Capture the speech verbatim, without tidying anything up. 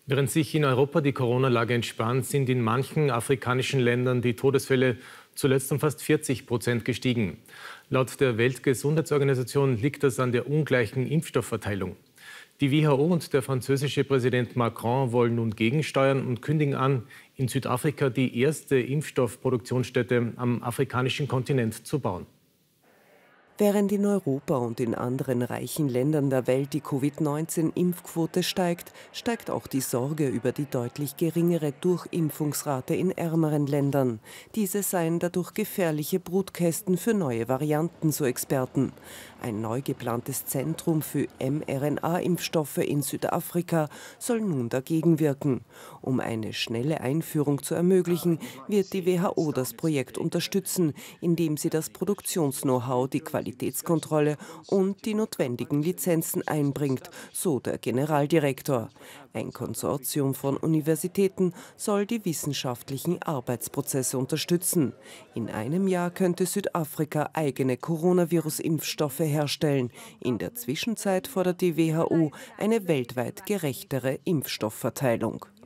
Während sich in Europa die Corona-Lage entspannt, sind in manchen afrikanischen Ländern die Todesfälle zuletzt um fast vierzig Prozent gestiegen. Laut der Weltgesundheitsorganisation liegt das an der ungleichen Impfstoffverteilung. Die W H O und der französische Präsident Macron wollen nun gegensteuern und kündigen an, in Südafrika die erste Impfstoffproduktionsstätte am afrikanischen Kontinent zu bauen. Während in Europa und in anderen reichen Ländern der Welt die Covid neunzehn Impfquote steigt, steigt auch die Sorge über die deutlich geringere Durchimpfungsrate in ärmeren Ländern. Diese seien dadurch gefährliche Brutkästen für neue Varianten, so Experten. Ein neu geplantes Zentrum für mRNA-Impfstoffe in Südafrika soll nun dagegen wirken. Um eine schnelle Einführung zu ermöglichen, wird die W H O das Projekt unterstützen, indem sie das Produktions-Know-how, die Qualitätskontrolle und die notwendigen Lizenzen einbringt, so der Generaldirektor. Ein Konsortium von Universitäten soll die wissenschaftlichen Arbeitsprozesse unterstützen. In einem Jahr könnte Südafrika eigene Coronavirus-Impfstoffe herstellen. In der Zwischenzeit fordert die W H O eine weltweit gerechtere Impfstoffverteilung.